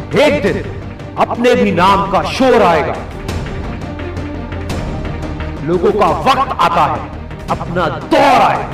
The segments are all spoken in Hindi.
एक दिन अपने भी नाम का शोर आएगा। लोगों का वक्त आता है, अपना दौर आएगा।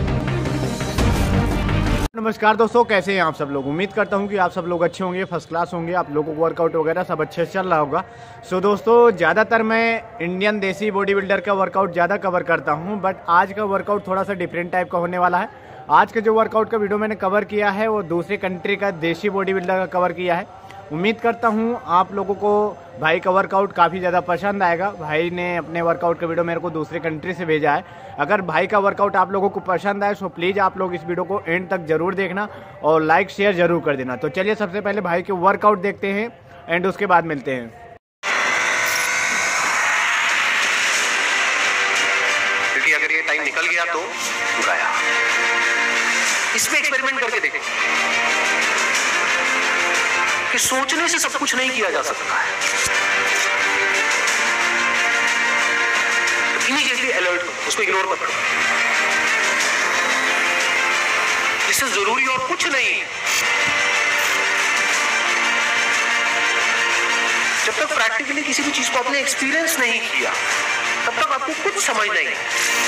नमस्कार दोस्तों, कैसे हैं आप सब लोग। उम्मीद करता हूं कि आप सब लोग अच्छे होंगे, फर्स्ट क्लास होंगे। आप लोगों को वर्कआउट वगैरह सब अच्छे से चल रहा होगा। सो दोस्तों, ज़्यादातर मैं इंडियन देसी बॉडी बिल्डर का वर्कआउट ज़्यादा कवर करता हूं, बट आज का वर्कआउट थोड़ा सा डिफरेंट टाइप का होने वाला है। आज के जो वर्कआउट का वीडियो मैंने कवर किया है वो दूसरी कंट्री का देसी बॉडी बिल्डर का कवर किया है। उम्मीद करता हूं आप लोगों को भाई का वर्कआउट काफ़ी ज़्यादा पसंद आएगा। भाई ने अपने वर्कआउट का वीडियो मेरे को दूसरी कंट्री से भेजा है। अगर भाई का वर्कआउट आप लोगों को पसंद आए तो प्लीज़ आप लोग इस वीडियो को एंड तक जरूर देखना और लाइक शेयर जरूर कर देना। तो चलिए सबसे पहले भाई के वर्कआउट देखते हैं एंड उसके बाद मिलते हैं। क्योंकि अगर ये टाइम निकल गया तो गया। इसमें एक्सपेरिमेंट करके देखें कि सोचने से सब कुछ नहीं किया जा सकता है। तो इमीडिएटली अलर्ट करो, उसको इग्नोर मत करो। इससे जरूरी और कुछ नहीं है। जब तक प्रैक्टिकली किसी भी चीज को आपने एक्सपीरियंस नहीं किया तब तक आपको कुछ समझ नहीं है।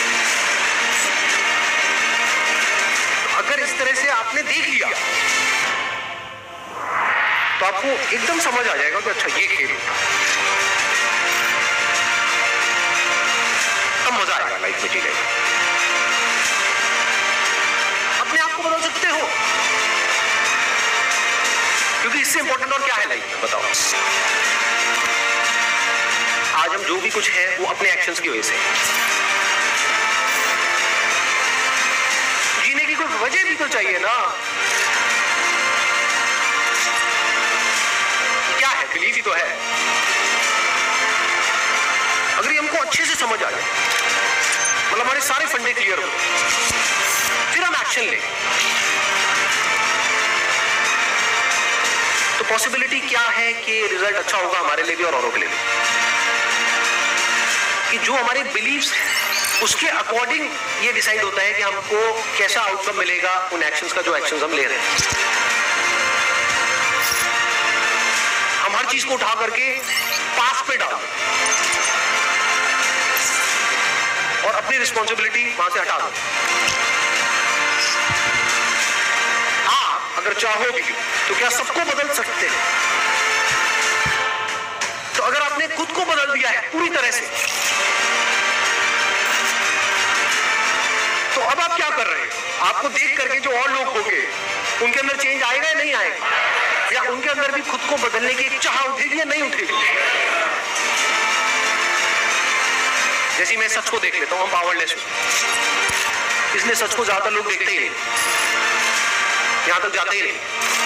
तो अगर इस तरह से आपने देख लिया तो आपको एकदम समझ आ जाएगा कि अच्छा ये खेल होता है। तब मजा आएगा लाइफ में जीने का। अपने आप को बदल सकते हो, क्योंकि इससे इंपॉर्टेंट और क्या है लाइफ में, बताओ। आज हम जो भी कुछ है वो अपने एक्शंस की वजह से। जीने की कोई वजह भी तो चाहिए ना। बिलीव ही तो है। अगर ये हमको अच्छे से समझ आ जाए, मतलब हमारे सारे फंडे क्लियर हो, फिर हम एक्शन लें, तो पॉसिबिलिटी क्या है कि रिजल्ट अच्छा होगा हमारे लिए भी और औरों के लिए भी। कि जो हमारे बिलीव्स हैं उसके अकॉर्डिंग ये डिसाइड होता है कि हमको कैसा आउटकम मिलेगा उन एक्शंस का जो एक्शंस हम ले रहे हैं। हर चीज को उठा करके पास पे डाल दो और अपनी रिस्पॉन्सिबिलिटी वहां से हटा दो। आप अगर चाहोगे तो क्या सबको बदल सकते हैं? तो अगर आपने खुद को बदल दिया है पूरी तरह से, तो अब आप क्या कर रहे हैं? आपको देख करके जो और लोग होंगे उनके अंदर चेंज आएगा या नहीं आएगा? या उनके अंदर भी खुद को बदलने की एक चाह उठेगी या नहीं उठेगी? जैसे मैं सच को देख लेता हूं, हम पावरलेस हूं, इसलिए सच को ज्यादातर लोग देखते ही नहीं, यहां तक जाते ही नहीं।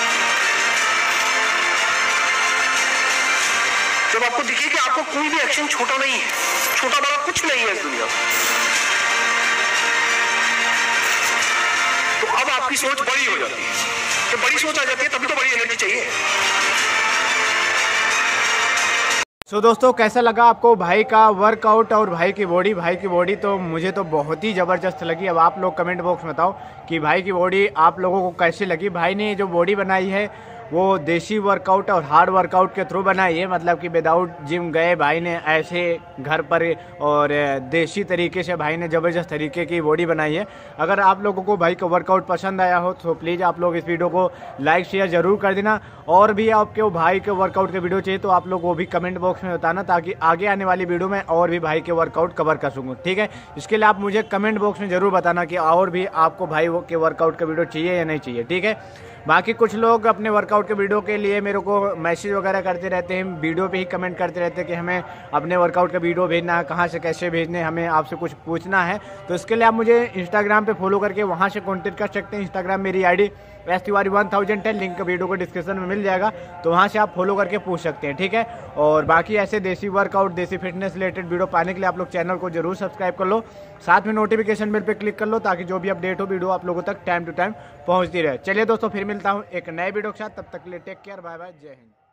जब आपको दिखे कि आपको कोई भी एक्शन छोटा नहीं है, छोटा बड़ा कुछ नहीं है इस दुनिया में, तो अब आपकी सोच बड़ी हो जाती है। जब बड़ी सोच आ जाती है तभी तो बड़ी एनर्जी चाहिए। सो दोस्तों, कैसा लगा आपको भाई का वर्कआउट और भाई की बॉडी? तो मुझे तो बहुत ही ज़बरदस्त लगी। अब आप लोग कमेंट बॉक्स में बताओ कि भाई की बॉडी आप लोगों को कैसी लगी। भाई ने जो बॉडी बनाई है वो देसी वर्कआउट और हार्ड वर्कआउट के थ्रू बनाई है, मतलब कि विदाउट जिम गए भाई ने ऐसे घर पर और देसी तरीके से भाई ने ज़बरदस्त तरीके की बॉडी बनाई है। अगर आप लोगों को भाई का वर्कआउट पसंद आया हो तो प्लीज़ आप लोग इस वीडियो को लाइक शेयर ज़रूर कर देना। और भी आपके भाई के वर्कआउट के वीडियो चाहिए तो आप लोग वो भी कमेंट बॉक्स में बताना, ताकि आगे आने वाली वीडियो में और भी भाई के वर्कआउट कवर कर सकूँ। ठीक है, इसके लिए आप मुझे कमेंट बॉक्स में ज़रूर बताना कि और भी आपको भाई के वर्कआउट का वीडियो चाहिए या नहीं चाहिए। ठीक है, बाकी कुछ लोग अपने वर्कआउट के वीडियो के लिए मेरे को मैसेज वगैरह करते रहते हैं, वीडियो पे ही कमेंट करते रहते हैं कि हमें अपने वर्कआउट का वीडियो भेजना है, कहाँ से कैसे भेजने, हमें आपसे कुछ पूछना है। तो इसके लिए आप मुझे इंस्टाग्राम पे फॉलो करके वहाँ से कॉन्टेक्ट कर सकते हैं। इंस्टाग्राम मेरी ID STiwari1000 है, लिंक वीडियो को डिस्क्रिप्शन में मिल जाएगा, तो वहाँ से आप फॉलो करके पूछ सकते हैं। ठीक है, और बाकी ऐसे देसी वर्कआउट, देसी फिटनेस रिलेटेड वीडियो पाने के लिए आप लोग चैनल को जरूर सब्सक्राइब कर लो, साथ में नोटिफिकेशन बेल पे क्लिक कर लो, ताकि जो भी अपडेट हो वीडियो आप लोगों तक टाइम टू टाइम पहुँचती रहे। चलिए दोस्तों, फिर मिलता हूँ एक नए वीडियो के साथ, तब तक के लिए टेक केयर, बाय बाय, जय हिंद।